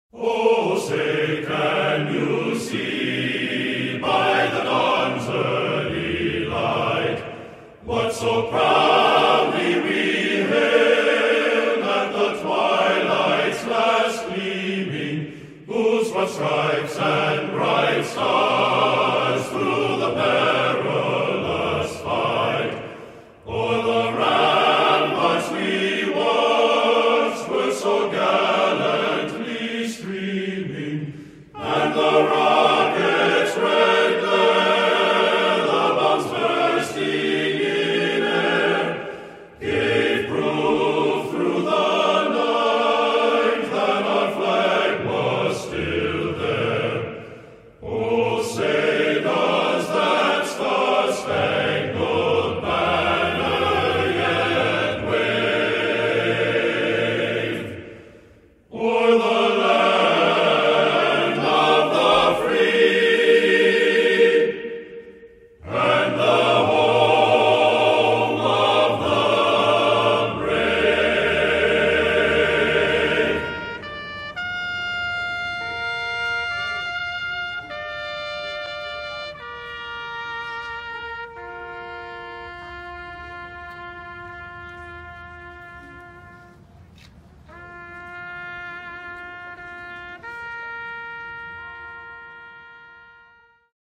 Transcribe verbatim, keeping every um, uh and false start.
Oh, say, can you see by the dawn's early light what so proudly we hailed at the twilight's last gleaming, whose broad stripes and